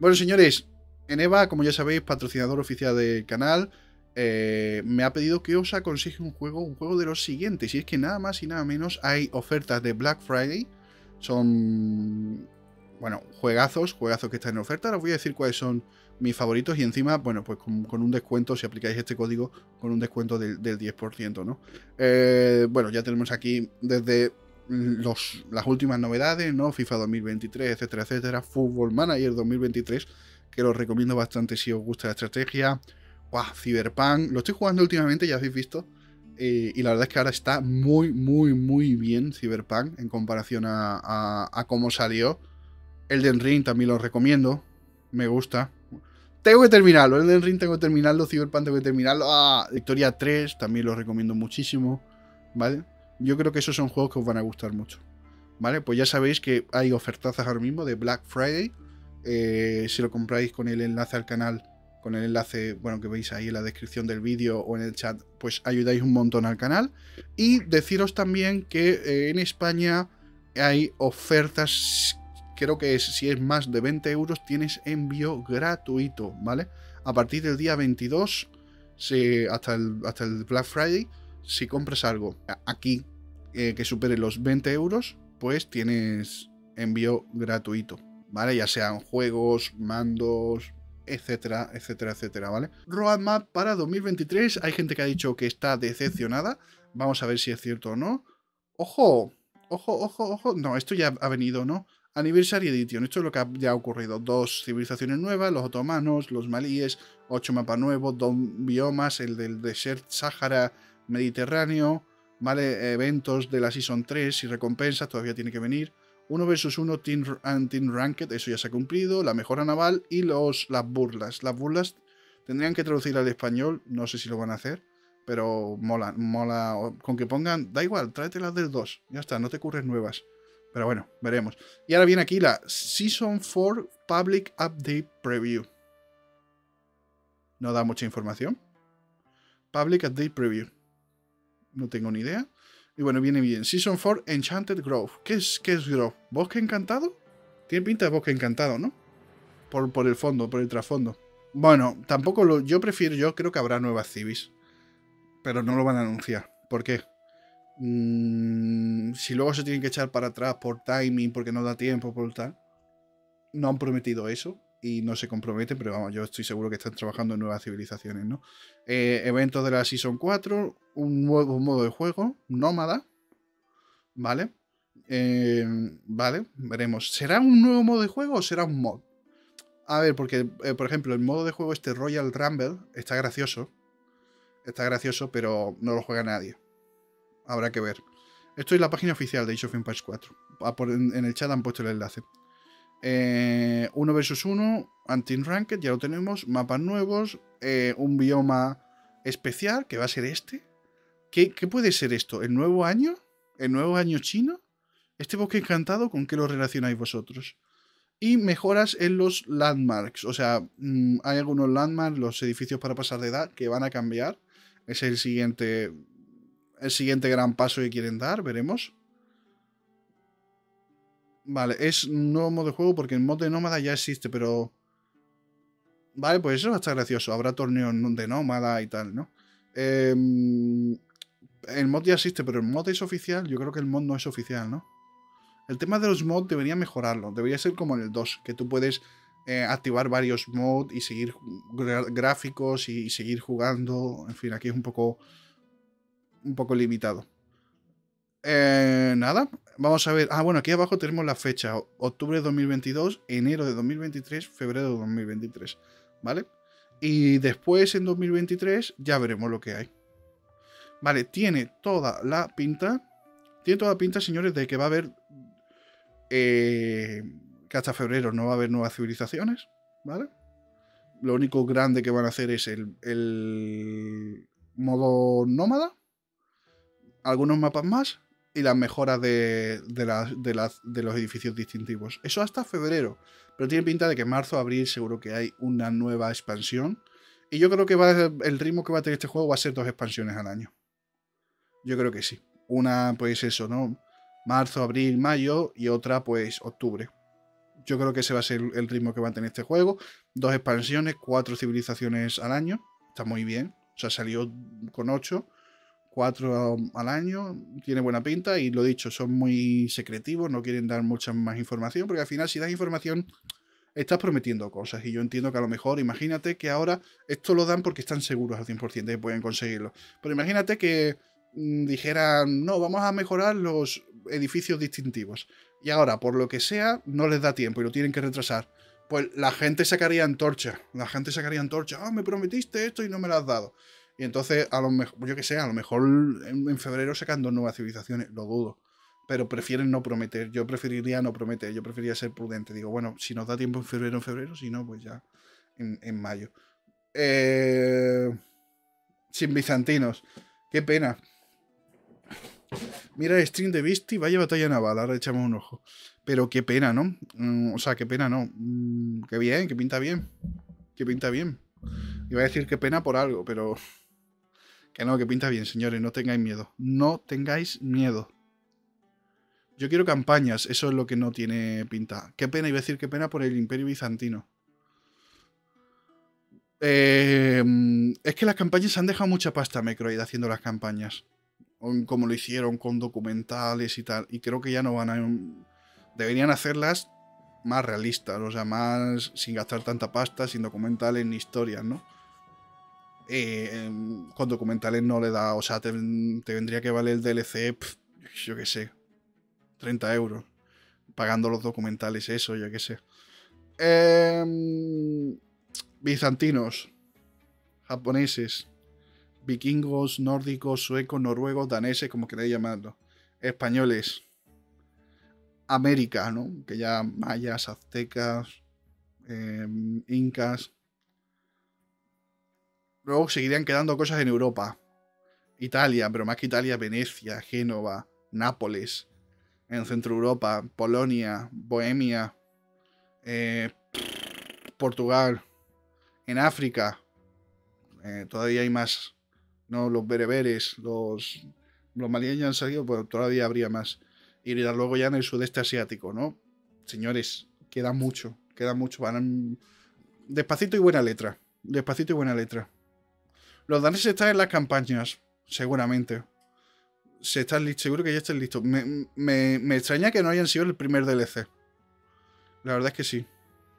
Bueno, señores, Eneva, como ya sabéis, patrocinador oficial del canal, me ha pedido que os aconseje un juego de los siguientes. Y es que nada más y nada menos hay ofertas de Black Friday. Son, bueno, juegazos que están en oferta. Ahora os voy a decir cuáles son mis favoritos y encima, bueno, pues con un descuento, si aplicáis este código, con un descuento del 10%, ¿no? Bueno, ya tenemos aquí desde las últimas novedades, ¿no? FIFA 2023, etcétera, etcétera. Football Manager 2023, que lo recomiendo bastante si os gusta la estrategia. ¡Guau! Cyberpunk, lo estoy jugando últimamente, ya habéis visto. Y la verdad es que ahora está muy, muy, muy bien Cyberpunk en comparación a cómo salió. Elden Ring también lo recomiendo. Me gusta. Tengo que terminarlo. Elden Ring tengo que terminarlo. Cyberpunk tengo que terminarlo. Victoria 3 también lo recomiendo muchísimo. ¿Vale? Yo creo que esos son juegos que os van a gustar mucho. ¿Vale? Pues ya sabéis que hay ofertazas ahora mismo de Black Friday. Si lo compráis con el enlace al canal, con el enlace, bueno, que veis ahí en la descripción del vídeo o en el chat, pues ayudáis un montón al canal. Y deciros también que en España hay ofertas, creo que si es más de 20 euros, tienes envío gratuito, ¿vale? A partir del día 22 hasta el Black Friday, si compras algo aquí que supere los 20 euros, pues tienes envío gratuito, ¿vale? Ya sean juegos, mandos, etcétera, etcétera, etcétera, ¿vale? Roadmap para 2023, hay gente que ha dicho que está decepcionada, vamos a ver si es cierto o no. ¡Ojo! ¡Ojo, ojo, ojo! No, esto ya ha venido, ¿no? Anniversary Edition, esto es lo que ya ha ocurrido. 2 civilizaciones nuevas, los otomanos, los malíes, 8 mapas nuevos, 2 biomas, el del Desert Sahara Mediterráneo, ¿vale? Eventos de la Season 3 y recompensas, todavía tiene que venir. 1 vs 1 Team Ranked, eso ya se ha cumplido. La mejora naval y las burlas. Las burlas tendrían que traducir al español, no sé si lo van a hacer, pero mola, mola. Con que pongan, da igual, tráetelas del 2, ya está, no te curres nuevas. Pero bueno, veremos. Y ahora viene aquí la Season 4 Public Update Preview. No da mucha información. Public Update Preview. No tengo ni idea. Y bueno, viene bien. Season 4 Enchanted Grove. ¿Qué es Grove? ¿Bosque encantado? Tiene pinta de bosque encantado, ¿no? Por el fondo, por el trasfondo. Bueno, tampoco lo. Yo creo que habrá nuevas civis. Pero no lo van a anunciar. ¿Por qué? Si luego se tienen que echar para atrás por timing, porque no da tiempo, por tal. No han prometido eso y no se comprometen, pero vamos, yo estoy seguro que están trabajando en nuevas civilizaciones, ¿no? Eventos de la Season 4, un nuevo modo de juego, nómada, ¿vale? Vale, veremos. ¿Será un nuevo modo de juego o será un mod? A ver, porque, por ejemplo, el modo de juego este Royal Rumble está gracioso, pero no lo juega nadie. Habrá que ver. Esto es la página oficial de Age of Empires 4. En el chat han puesto el enlace. 1 vs 1, Anti Ranked, ya lo tenemos. Mapas nuevos, un bioma especial, que va a ser este. ¿Qué puede ser esto? ¿El nuevo año? ¿El nuevo año chino? ¿Este bosque encantado con qué lo relacionáis vosotros? Y mejoras en los landmarks. O sea, hay algunos landmarks, los edificios para pasar de edad, que van a cambiar. Es el siguiente gran paso que quieren dar, veremos. Vale, es un nuevo modo de juego porque el mod de nómada ya existe, pero... Vale, pues eso va a estar gracioso. Habrá torneos de nómada y tal, ¿no? El mod ya existe, pero el mod es oficial. Yo creo que el mod no es oficial, ¿no? El tema de los mods debería mejorarlo. Debería ser como en el 2, que tú puedes activar varios mods y seguir gráficos y seguir jugando. En fin, aquí es un poco limitado. Nada, vamos a ver. Bueno, aquí abajo tenemos la fecha. Octubre de 2022, enero de 2023, febrero de 2023. ¿Vale? Y después en 2023 ya veremos lo que hay. Vale, tiene toda la pinta. Tiene toda la pinta, señores, de que va a haber... que hasta febrero no va a haber nuevas civilizaciones. ¿Vale? Lo único grande que van a hacer es el modo nómada. Algunos mapas más. Y las mejoras de los edificios distintivos. Eso hasta febrero. Pero tiene pinta de que en marzo, abril seguro que hay una nueva expansión. Y yo creo que el ritmo que va a tener este juego va a ser 2 expansiones al año. Yo creo que sí. Una, pues eso, ¿no? Marzo, abril, mayo y otra, pues octubre. Yo creo que ese va a ser el ritmo que va a tener este juego. 2 expansiones, 4 civilizaciones al año. Está muy bien. O sea, salió con 8. 4 al año, tiene buena pinta y lo dicho, son muy secretivos, no quieren dar mucha más información, porque al final si das información estás prometiendo cosas y yo entiendo que a lo mejor, imagínate que ahora esto lo dan porque están seguros al 100% de que pueden conseguirlo, pero imagínate que dijeran, no, vamos a mejorar los edificios distintivos y ahora por lo que sea no les da tiempo y lo tienen que retrasar. Pues la gente sacaría antorcha, ah, me prometiste esto y no me lo has dado. Y entonces, a lo mejor, yo que sé, a lo mejor en febrero sacan 2 nuevas civilizaciones, lo dudo. Pero prefieren no prometer. Yo preferiría no prometer, yo preferiría ser prudente. Digo, bueno, si nos da tiempo en febrero, si no, pues ya en mayo. Sin bizantinos. Qué pena. Mira el stream de Visti, vaya batalla naval, ahora echamos un ojo. Pero qué pena, ¿no? O sea, qué pena, ¿no? Qué bien, que pinta bien. Que pinta bien. Iba a decir qué pena por algo, pero... Que no, que pinta bien, señores, no tengáis miedo. No tengáis miedo. Yo quiero campañas, eso es lo que no tiene pinta. Qué pena, iba a decir qué pena por el Imperio Bizantino. Es que las campañas han dejado mucha pasta a Microid haciendo las campañas. Como lo hicieron con documentales y tal. Y creo que ya no van a... Deberían hacerlas más realistas, o sea, más sin gastar tanta pasta, sin documentales ni historias, ¿no? Con documentales no le da, o sea, te vendría que valer el DLC, yo qué sé, 30 euros, pagando los documentales, eso, yo qué sé. Bizantinos, japoneses, vikingos, nórdicos, suecos, noruegos, daneses, como queráis llamarlo, españoles, América, ¿no? Que ya mayas, aztecas, incas. Luego seguirían quedando cosas en Europa. Italia, pero más que Italia, Venecia, Génova, Nápoles, en Centro Europa, Polonia, Bohemia, Portugal, en África, todavía hay más, ¿no? Los bereberes, los malíes ya han salido, pues todavía habría más. Y luego ya en el sudeste asiático, ¿no? Señores, queda mucho, van despacito y buena letra, despacito y buena letra. Los daneses están en las campañas, seguramente. Seguro que ya están listos. Me extraña que no hayan sido el primer DLC. La verdad es que sí.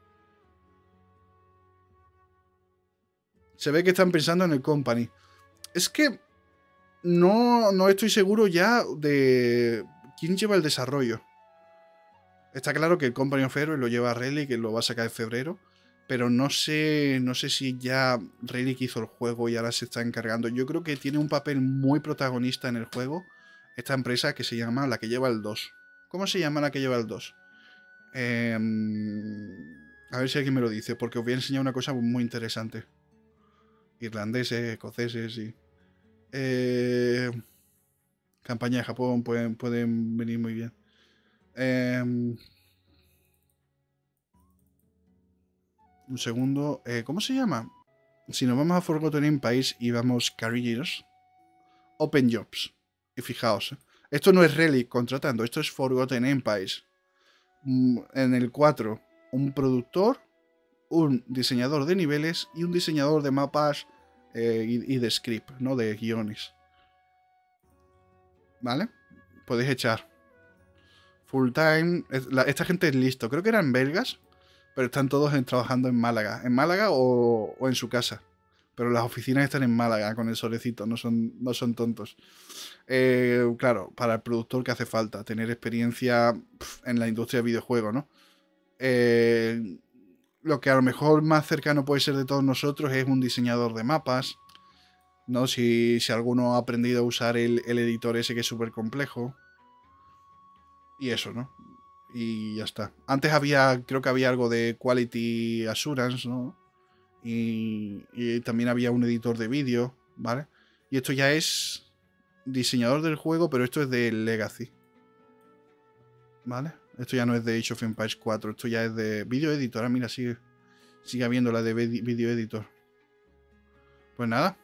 Se ve que están pensando en el Company. Es que no estoy seguro ya de quién lleva el desarrollo. Está claro que el Company of Heroes lo lleva Relic, que lo va a sacar en febrero. Pero no sé si ya Relic hizo el juego y ahora se está encargando. Yo creo que tiene un papel muy protagonista en el juego esta empresa que se llama la que lleva el 2. ¿Cómo se llama la que lleva el 2? A ver si alguien me lo dice, porque os voy a enseñar una cosa muy interesante. Irlandeses, escoceses, sí. Campaña de Japón pueden venir muy bien. Un segundo. ¿Cómo se llama? Si nos vamos a Forgotten Empires y vamos Careers, Open Jobs. Y fijaos, esto no es Relic contratando, esto es Forgotten Empires. En el 4, un productor, un diseñador de niveles y un diseñador de mapas y de script, ¿no? De guiones. ¿Vale? Podéis echar. Full time. Esta gente es listo. Creo que eran belgas, pero están todos trabajando en Málaga. En Málaga o en su casa. Pero las oficinas están en Málaga con el solecito, no son tontos. Claro, para el productor que hace falta, tener experiencia en la industria de videojuegos, ¿no? Lo que a lo mejor más cercano puede ser de todos nosotros es un diseñador de mapas, ¿no? Si alguno ha aprendido a usar el editor ese que es súper complejo. Y eso, ¿no? Y ya está. Antes creo que había algo de Quality Assurance, ¿no? Y también había un editor de vídeo, ¿vale? Y esto ya es diseñador del juego, pero esto es de Legacy. ¿Vale? Esto ya no es de Age of Empires 4, esto ya es de Video Editor. Mira, sigue habiendo la de Video Editor. Pues nada.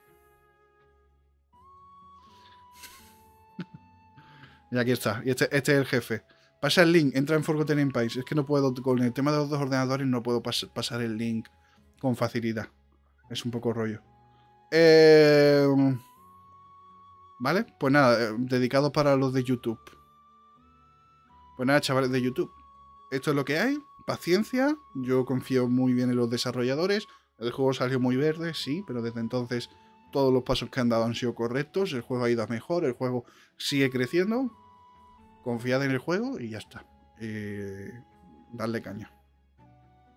Y aquí está. Y este es el jefe. Pasa el link, entra en Forgotten Empires. Es que no puedo, con el tema de los dos ordenadores, no puedo pasar el link con facilidad. Es un poco rollo. Vale, pues nada, dedicado para los de YouTube. Pues nada, chavales de YouTube. Esto es lo que hay. Paciencia. Yo confío muy bien en los desarrolladores. El juego salió muy verde, sí, pero desde entonces todos los pasos que han dado han sido correctos. El juego ha ido a mejor, el juego sigue creciendo. Confiad en el juego y ya está. Dadle caña.